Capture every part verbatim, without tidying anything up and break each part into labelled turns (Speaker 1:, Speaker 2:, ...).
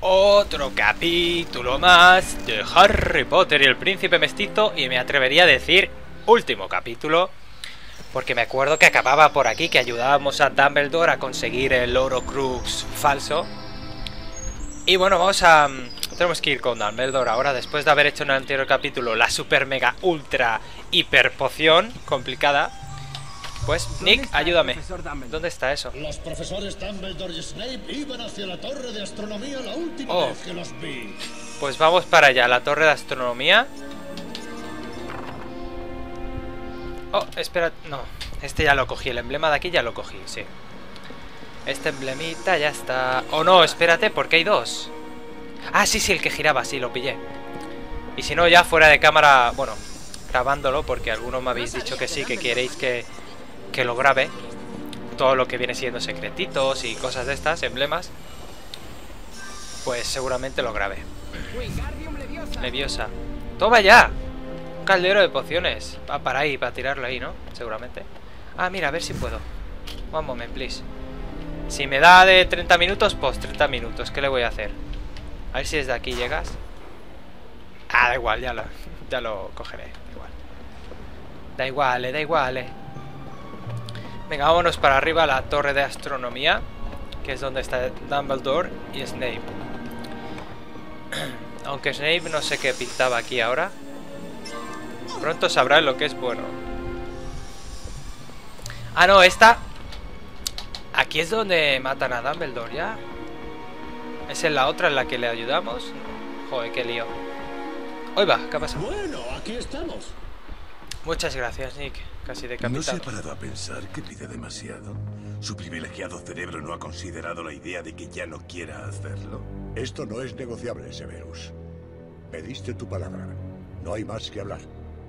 Speaker 1: Otro capítulo más de Harry Potter y el Príncipe Mestizo, y me atrevería a decir último capítulo, porque me acuerdo que acababa por aquí, que ayudábamos a Dumbledore a conseguir el Horcrux falso. Y bueno, vamos a... tenemos que ir con Dumbledore ahora, después de haber hecho en el anterior capítulo la super mega ultra hiper poción complicada. Pues, Nick, ayúdame. ¿Dónde está eso?
Speaker 2: Los profesores Dumbledore y Snape iban hacia la torre de astronomía la última
Speaker 1: oh.
Speaker 2: vez que los vi.
Speaker 1: Pues vamos para allá, la torre de astronomía. Oh, espera, no. Este ya lo cogí, el emblema de aquí ya lo cogí, sí. Este emblemita ya está... Oh, no, espérate, porque hay dos. Ah, sí, sí, el que giraba, sí, lo pillé. Y si no, ya fuera de cámara, bueno, grabándolo, porque algunos me habéis dicho que sí, que queréis que... que lo grabe, todo lo que viene siendo secretitos y cosas de estas, emblemas, pues seguramente lo grabe. Leviosa. ¡Toma ya! Un caldero de pociones. Va para ahí, para tirarlo ahí, ¿no? Seguramente. Ah, mira, a ver si puedo. One moment, please. Si me da de treinta minutos, pues treinta minutos. ¿Qué le voy a hacer? A ver si desde aquí llegas. Ah, da igual, ya lo, ya lo cogeré. Da igual. Da igual, eh, da igual, eh. Venga, vámonos para arriba a la torre de astronomía, que es donde está Dumbledore y Snape. Aunque Snape no sé qué pintaba aquí ahora. Pronto sabrá lo que es bueno. Ah, no, esta... Aquí es donde matan a Dumbledore, ¿ya? ¿Es en la otra en la que le ayudamos? Joder, qué lío. Hoy va, ¿qué ha pasado?
Speaker 2: Bueno, aquí estamos.
Speaker 1: Muchas gracias, Nick. Casi decapitado.
Speaker 3: ¿No se ha parado a pensar que pide demasiado? ¿Su privilegiado cerebro no ha considerado la idea de que ya no quiera hacerlo?
Speaker 4: Esto no es negociable, Severus. Pediste tu palabra. No hay más que hablar.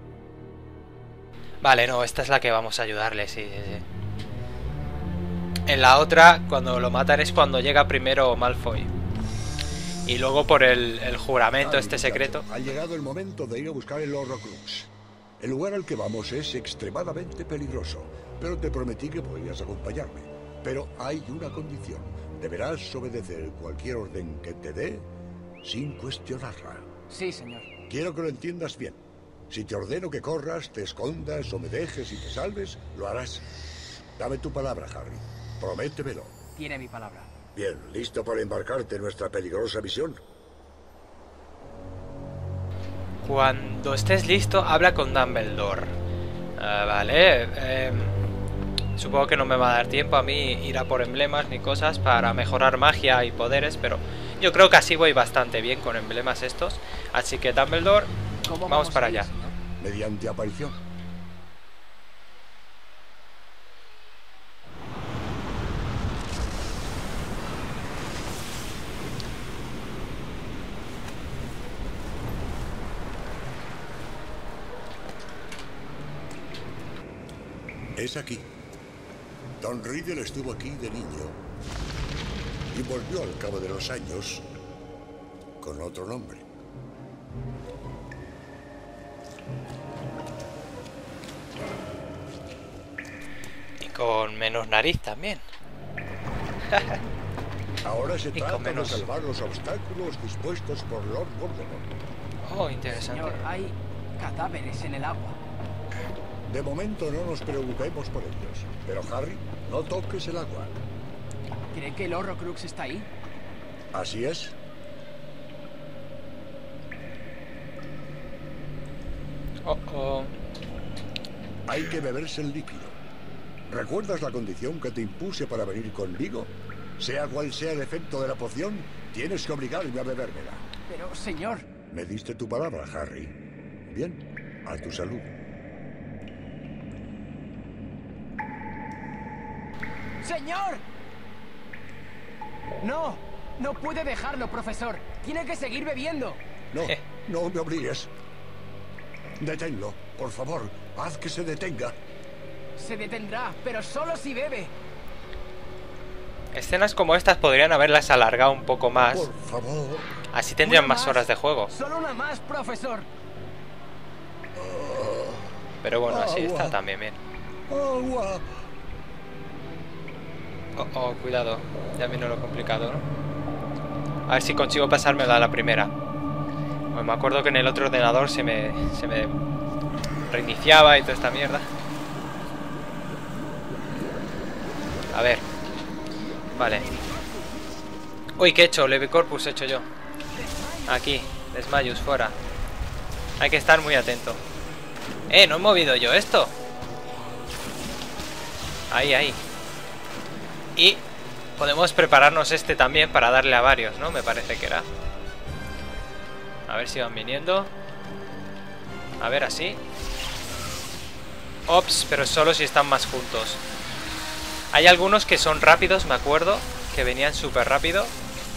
Speaker 1: Vale, no, esta es la que vamos a ayudarle, sí, sí, sí. En la otra, cuando lo matan es cuando llega primero Malfoy. Y luego por el, el juramento, este secreto.
Speaker 4: Ha llegado el momento de ir a buscar el Horcrux. El lugar al que vamos es extremadamente peligroso, pero te prometí que podrías acompañarme. Pero hay una condición. Deberás obedecer cualquier orden que te dé sin cuestionarla.
Speaker 5: Sí, señor.
Speaker 4: Quiero que lo entiendas bien. Si te ordeno que corras, te escondas o me dejes y te salves, lo harás. Dame tu palabra, Harry. Prométemelo.
Speaker 5: Tiene mi palabra.
Speaker 4: Bien, ¿listo para embarcarte en nuestra peligrosa misión?
Speaker 1: Cuando estés listo, habla con Dumbledore. Uh, vale. Eh, supongo que no me va a dar tiempo a mí ir a por emblemas ni cosas para mejorar magia y poderes, pero yo creo que así voy bastante bien con emblemas estos. Así que Dumbledore, vamos, vamos para allá.
Speaker 5: Señor?
Speaker 4: Mediante aparición. Es aquí. Don Riddle estuvo aquí de niño y volvió al cabo de los años con otro nombre.
Speaker 1: Y con menos nariz también.
Speaker 4: Ahora se
Speaker 1: Y
Speaker 4: trata
Speaker 1: con menos...
Speaker 4: de salvar los obstáculos dispuestos por Lord Voldemort.
Speaker 1: Oh, interesante.
Speaker 5: Señor, hay cadáveres en el agua.
Speaker 4: De momento no nos preocupemos por ellos. Pero Harry, no toques el agua.
Speaker 5: ¿Cree que el Horcrux está ahí?
Speaker 4: Así es.
Speaker 1: Oh, oh.
Speaker 4: Hay que beberse el líquido. ¿Recuerdas la condición que te impuse para venir conmigo? Sea cual sea el efecto de la poción, tienes que obligarme a bebérmela.
Speaker 5: Pero, señor...
Speaker 4: Me diste tu palabra, Harry. Bien, a tu salud.
Speaker 5: ¡Señor! No, no puede dejarlo, profesor. Tiene que seguir bebiendo.
Speaker 4: No, no me obligues. Deténlo, por favor. Haz que se detenga.
Speaker 5: Se detendrá, pero solo si bebe.
Speaker 1: Escenas como estas podrían haberlas alargado un poco más.
Speaker 4: Por favor.
Speaker 1: Así tendrían
Speaker 5: Una
Speaker 1: más
Speaker 5: más.
Speaker 1: horas de juego.
Speaker 5: Solo una más, profesor.
Speaker 1: Pero bueno, así
Speaker 4: Agua.
Speaker 1: está también bien.
Speaker 4: Agua.
Speaker 1: Oh, oh, cuidado. Ya vino lo complicado, ¿no? A ver si consigo pasarme a la primera. Bueno, me acuerdo que en el otro ordenador se me, se me reiniciaba y toda esta mierda. A ver. Vale. Uy, ¿qué he hecho? Levicorpus he hecho yo. Aquí, Desmayus, fuera. Hay que estar muy atento. Eh, no he movido yo esto. Ahí, ahí. Y podemos prepararnos este también para darle a varios, ¿no? Me parece que era. A ver si van viniendo. A ver, así. Ops, pero solo si están más juntos. Hay algunos que son rápidos, me acuerdo, que venían súper rápido.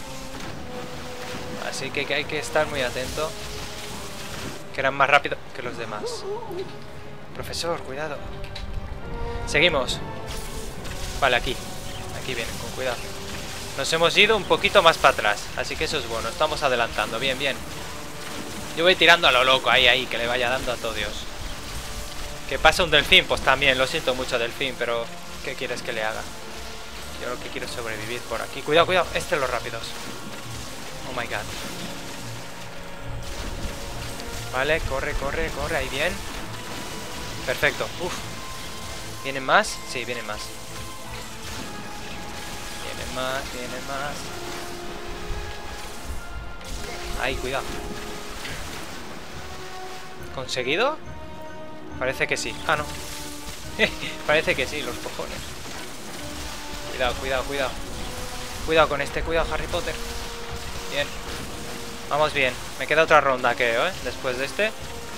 Speaker 1: Así que hay que estar muy atento. Que eran más rápidos que los demás. Profesor, cuidado. Seguimos. Vale, aquí. Aquí vienen, con cuidado. Nos hemos ido un poquito más para atrás. Así que eso es bueno, estamos adelantando. Bien, bien. Yo voy tirando a lo loco, ahí, ahí. Que le vaya dando a todo Dios. ¿Que pasa un delfín? Pues también, lo siento mucho, delfín. Pero, ¿qué quieres que le haga? Yo lo que quiero es sobrevivir por aquí. Cuidado, cuidado, este es los rápidos. Oh my god. Vale, corre, corre, corre, ahí bien. Perfecto, uff. ¿Vienen más? Sí, vienen más. Vienen más, vienen más. Ahí, cuidado. ¿Conseguido? Parece que sí. Ah, no. Parece que sí, los cojones. Cuidado, cuidado, cuidado. Cuidado con este, cuidado, Harry Potter. Bien. Vamos bien. Me queda otra ronda, creo, ¿eh? Después de este.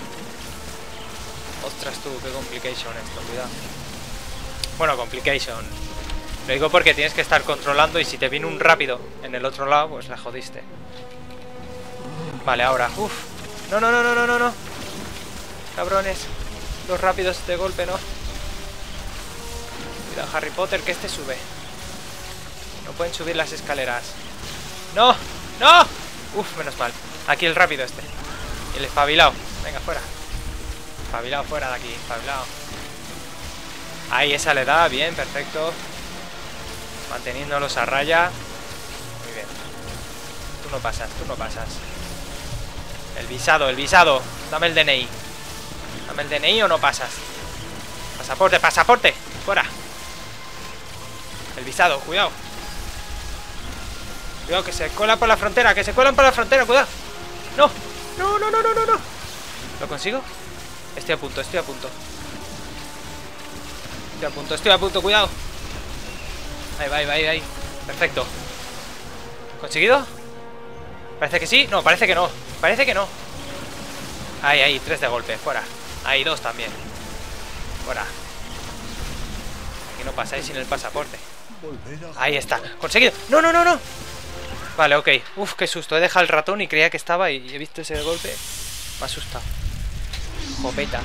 Speaker 1: Ostras tú, qué complication esto, cuidado. Bueno, complication. Lo digo porque tienes que estar controlando y si te viene un rápido en el otro lado, pues la jodiste. Vale, ahora. Uf. No, no, no, no, no, no, no. Cabrones. Los rápidos de golpe, no. Cuidado, Harry Potter, que este sube. No pueden subir las escaleras. ¡No! ¡No! Uf, menos mal. Aquí el rápido este. Y el espabilado. Venga, fuera. Espabilado, fuera de aquí. Espabilado. Ahí, esa le da. Bien, perfecto. Manteniéndolos a raya. Muy bien. Tú no pasas, tú no pasas. El visado, el visado. Dame el D N I. Dame el D N I o no pasas. Pasaporte, pasaporte. Fuera. El visado, cuidado. Cuidado, que se cuelan por la frontera, que se cuelan por la frontera, cuidado. No, no, no, no, no, no, no. ¿Lo consigo? Estoy a punto, estoy a punto. Estoy a punto, estoy a punto, cuidado. Ahí va, ahí va, ahí va. Perfecto. ¿Conseguido? Parece que sí, no, parece que no. Parece que no. Ahí, ahí, tres de golpe, fuera. Ahí, dos también. Fuera. Aquí no pasáis sin el pasaporte. Ahí está, conseguido. No, no, no, no. Vale, ok. Uf, qué susto. He dejado el ratón y creía que estaba y he visto ese golpe. Me ha asustado. Jopeta.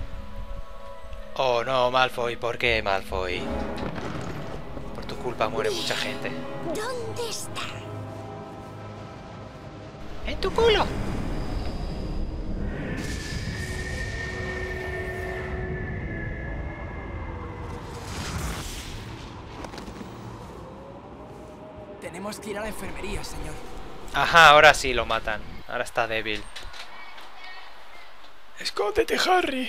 Speaker 1: Oh, no, Malfoy. ¿Por qué, Malfoy? Por tu culpa muere mucha gente.
Speaker 6: ¿Dónde está?
Speaker 1: ¡En tu culo!
Speaker 5: Tenemos que ir a la enfermería, señor.
Speaker 1: Ajá, ahora sí lo matan. Ahora está débil. Escóndete, Harry.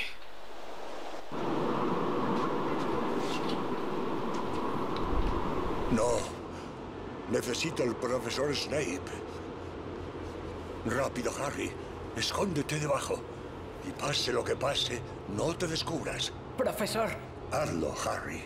Speaker 4: No. Necesito al profesor Snape. Rápido, Harry. Escóndete debajo. Y pase lo que pase, no te descubras.
Speaker 5: Profesor.
Speaker 4: Hazlo, Harry.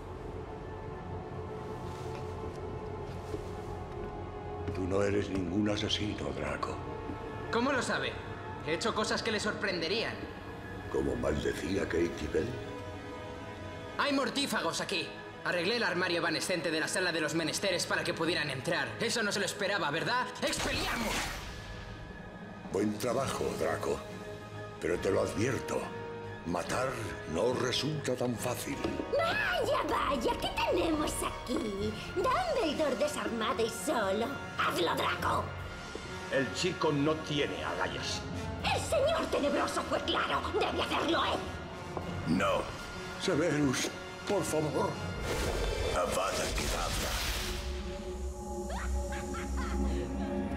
Speaker 4: Tú no eres ningún asesino, Draco.
Speaker 5: ¿Cómo lo sabe? He hecho cosas que le sorprenderían.
Speaker 4: ¿Como maldecía Katie Bell?
Speaker 5: Hay mortífagos aquí. Arreglé el armario evanescente de la sala de los menesteres para que pudieran entrar. Eso no se lo esperaba, ¿verdad? ¡Expelliarmus!
Speaker 4: Buen trabajo, Draco. Pero te lo advierto. Matar no resulta tan fácil.
Speaker 6: Vaya, vaya, ¿qué tenemos aquí? Dumbledore desarmado y solo. ¡Hazlo, Draco!
Speaker 2: El chico no tiene agallas.
Speaker 6: El señor tenebroso fue claro. Debe hacerlo él.
Speaker 3: No.
Speaker 4: Severus, por favor.
Speaker 3: Avada Kedavra.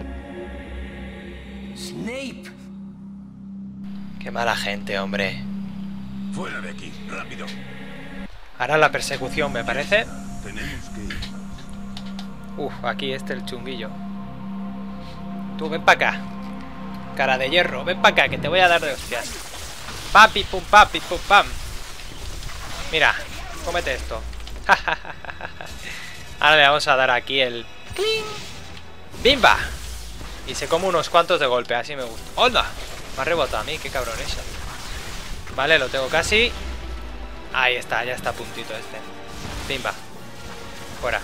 Speaker 5: Snape.
Speaker 1: Qué mala gente, hombre.
Speaker 3: Fuera de aquí, rápido.
Speaker 1: Ahora la persecución, me parece.
Speaker 3: Tenemos que ir.
Speaker 1: Uf, aquí este el chunguillo. Tú, ven para acá. Cara de hierro, ven para acá, que te voy a dar de hostias. Papi, pum, papi, pum, pam. Mira, cómete esto. Ahora le vamos a dar aquí el... ¡Bimba! Y se come unos cuantos de golpe, así me gusta. ¡Hola! Me ha rebotado a mí, qué cabrón eso. Vale, lo tengo casi. Ahí está, ya está a puntito este. ¡Bimba! Fuera.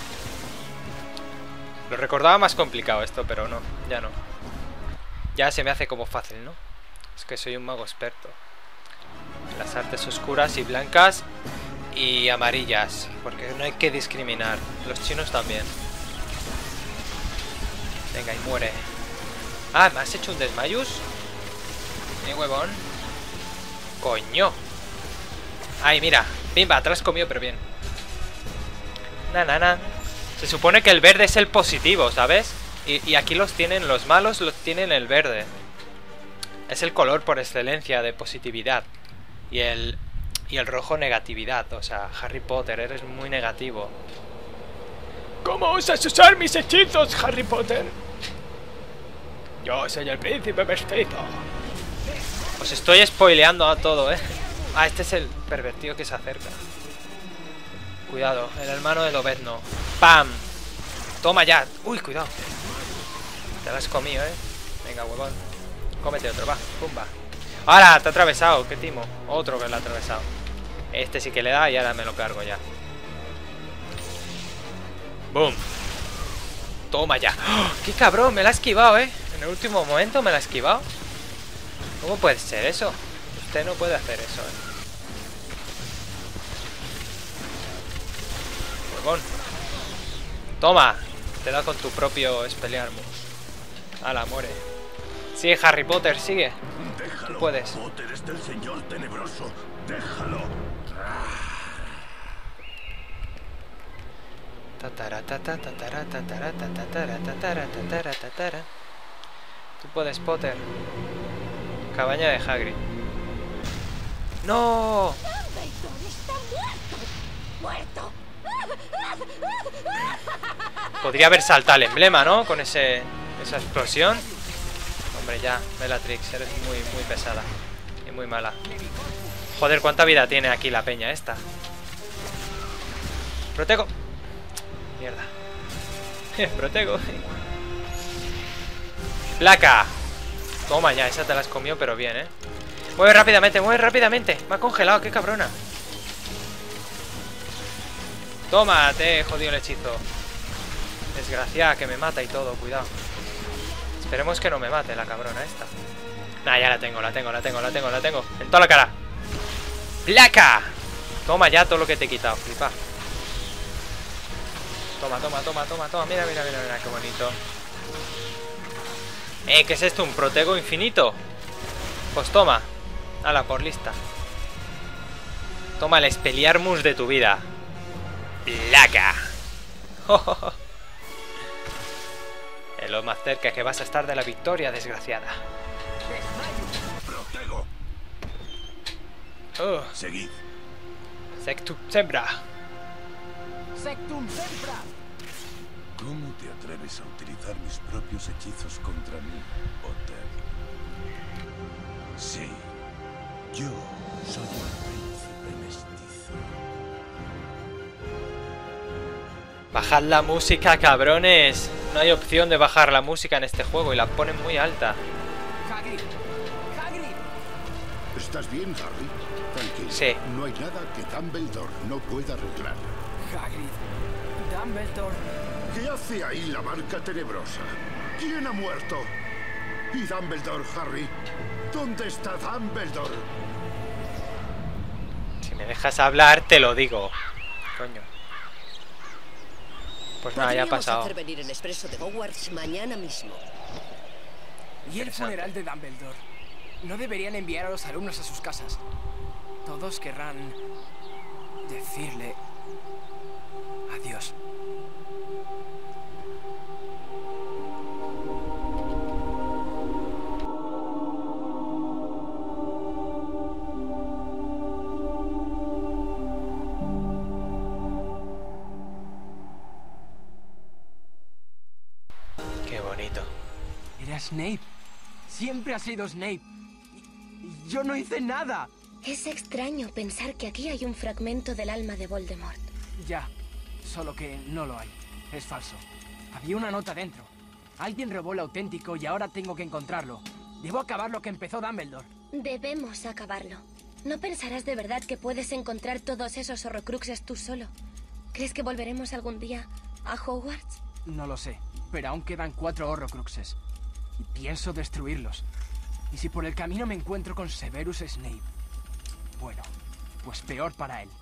Speaker 1: Lo recordaba más complicado esto, pero no, ya no. Ya se me hace como fácil, ¿no? Es que soy un mago experto. Las artes oscuras y blancas y amarillas, porque no hay que discriminar. Los chinos también. Venga, y muere. Ah, ¿me has hecho un desmayus? Mi huevón. Coño. Ay, mira. Pimba, te lo has comido, pero bien. Na, na, na. Se supone que el verde es el positivo, ¿sabes? Y, y aquí los tienen, los malos los tienen el verde. Es el color por excelencia de positividad. Y el, y el rojo negatividad. O sea, Harry Potter, eres muy negativo. ¿Cómo usas usar mis hechizos, Harry Potter? Yo soy el príncipe mestizo. Os estoy spoileando a todo, ¿eh? Ah, este es el pervertido que se acerca. Cuidado, el hermano de Lobezno. ¡Pam! Toma ya. Uy, cuidado. Te lo has comido, ¿eh? Venga, huevón. Cómete otro, va. Pumba. ¡Ahora! Te ha atravesado. ¡Qué timo! Otro que lo ha atravesado. Este sí que le da y ahora me lo cargo ya. ¡Boom! Toma ya. ¡Oh! ¡Qué cabrón! Me la ha esquivado, ¿eh? En el último momento me la ha esquivado. ¿Cómo puede ser eso? Usted no puede hacer eso, ¿eh? Huevón. Toma. Te da con tu propio Expelliarmus. Ala, muere. Sigue, Harry Potter, sigue.
Speaker 3: Déjalo.
Speaker 1: Tú puedes.
Speaker 3: Potter es del señor tenebroso. Déjalo.
Speaker 1: Tatara, tatara, tatara, tatara, tatara, tatara, tatara, tatara. Tú puedes, Potter. Cabaña de Hagrid. ¡No!
Speaker 6: Dumbledore está muerto. ¡Muerto!
Speaker 1: Podría haber saltado el emblema, ¿no? Con ese esa explosión. Hombre, ya, Bellatrix, eres muy, muy pesada. Y muy mala. Joder, ¿cuánta vida tiene aquí la peña esta? Protego. Mierda. Protego. Placa. Toma ya, esa te la has comido, pero bien, ¿eh? Mueve rápidamente, mueve rápidamente. Me ha congelado, qué cabrona. Toma, te he jodido el hechizo. Desgraciada, que me mata y todo, cuidado. Esperemos que no me mate la cabrona esta. Nah, ya la tengo, la tengo, la tengo, la tengo, la tengo. En toda la cara. ¡Placa! Toma ya todo lo que te he quitado, flipa. Toma, toma, toma, toma, toma. Mira, mira, mira, mira, qué bonito. Eh, ¿qué es esto? ¿Un protego infinito? Pues toma. Hala, por lista. Toma el Expelliarmus de tu vida. ¡Placa! Es lo más cerca que vas a estar de la victoria, desgraciada.
Speaker 3: Protego.
Speaker 1: Oh.
Speaker 3: Seguid.
Speaker 1: Sectum Sempra.
Speaker 5: Sectum Sempra.
Speaker 3: ¿Cómo te atreves a utilizar mis propios hechizos contra mí, Potter? Sí, yo soy el príncipe mestizo.
Speaker 1: Bajad la música, cabrones. No hay opción de bajar la música en este juego y la ponen muy alta.
Speaker 5: Hagrid. Hagrid.
Speaker 4: ¿Estás bien, Harry? Tranquilo.
Speaker 1: Sí.
Speaker 4: No hay nada que Dumbledore no pueda arreglar.
Speaker 5: Hagrid. Dumbledore.
Speaker 4: ¿Qué hace ahí la marca tenebrosa? ¿Quién ha muerto? ¿Y Dumbledore, Harry? ¿Dónde está Dumbledore?
Speaker 1: Si me dejas hablar, te lo digo. Coño. Pues nada, ya ha pasado.
Speaker 7: hacer venir el expreso de Hogwarts mañana mismo.
Speaker 5: Y el funeral de Dumbledore. No deberían enviar a los alumnos a sus casas. Todos querrán decirle adiós. Snape. Siempre ha sido Snape. Y yo no hice nada.
Speaker 8: Es extraño pensar que aquí hay un fragmento del alma de Voldemort.
Speaker 5: Ya, solo que no lo hay. Es falso. Había una nota dentro. Alguien robó el auténtico y ahora tengo que encontrarlo. Debo acabar lo que empezó Dumbledore.
Speaker 8: Debemos acabarlo. ¿No pensarás de verdad que puedes encontrar todos esos horrocruxes tú solo? ¿Crees que volveremos algún día a Hogwarts?
Speaker 5: No lo sé, pero aún quedan cuatro horrocruxes. Y pienso destruirlos. ¿Y si por el camino me encuentro con Severus Snape? Bueno, pues peor para él.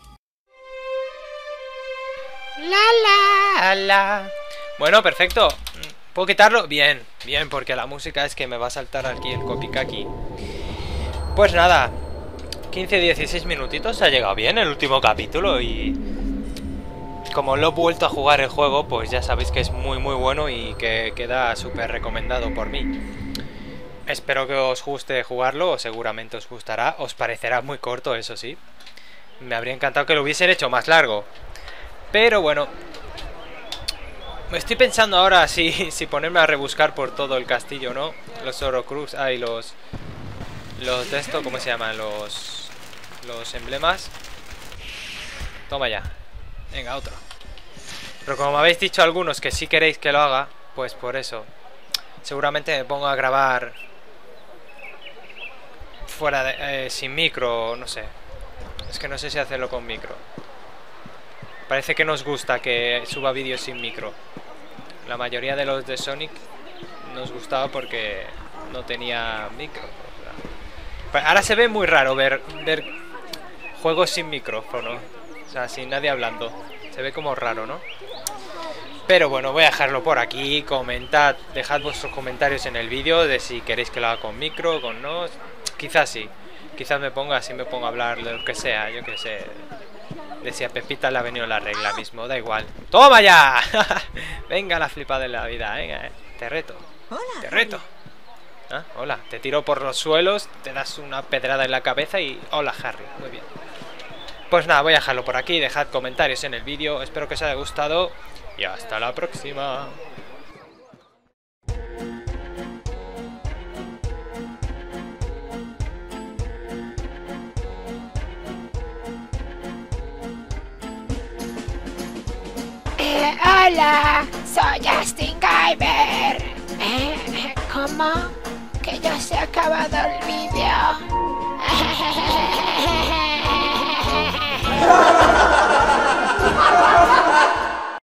Speaker 1: La la la. Bueno, perfecto. ¿Puedo quitarlo? Bien, bien, porque la música es que me va a saltar aquí el copicaki. Pues nada, quince dieciséis minutitos, ha llegado bien el último capítulo y... como lo he vuelto a jugar el juego, pues ya sabéis que es muy muy bueno y que queda súper recomendado por mí. Espero que os guste jugarlo, o seguramente os gustará, os parecerá muy corto, eso sí. Me habría encantado que lo hubiesen hecho más largo. Pero bueno, me estoy pensando ahora si, si ponerme a rebuscar por todo el castillo, ¿no? Los Horrocrux, ah, y los... Los de esto, ¿cómo se llaman? Los... Los emblemas. Toma ya. Venga, otro. Pero como me habéis dicho algunos que sí queréis que lo haga, pues por eso. Seguramente me pongo a grabar... Fuera de... Eh, sin micro, no sé. Es que no sé si hacerlo con micro. Parece que nos gusta que suba vídeos sin micro. La mayoría de los de Sonic nos gustaba porque no tenía micro. Ahora se ve muy raro ver, ver juegos sin micrófono. O sea, sin nadie hablando. Se ve como raro, ¿no? Pero bueno, voy a dejarlo por aquí. Comentad, dejad vuestros comentarios en el vídeo de si queréis que lo haga con micro, con no. Quizás sí. Quizás me ponga así, me pongo a hablar de lo que sea, yo que sé. De si a Pepita le ha venido la regla mismo, da igual. ¡Toma ya! Venga la flipada de la vida, venga, eh. Te reto.
Speaker 7: Hola,
Speaker 1: Te reto. ¿Ah? Hola, te tiro por los suelos, te das una pedrada en la cabeza y... Hola, Harry, muy bien. Pues nada, voy a dejarlo por aquí, dejad comentarios en el vídeo, espero que os haya gustado y hasta la próxima.
Speaker 9: Eh, hola, soy Justin Gamer. Eh, ¿Cómo? Que ya se ha acabado el vídeo.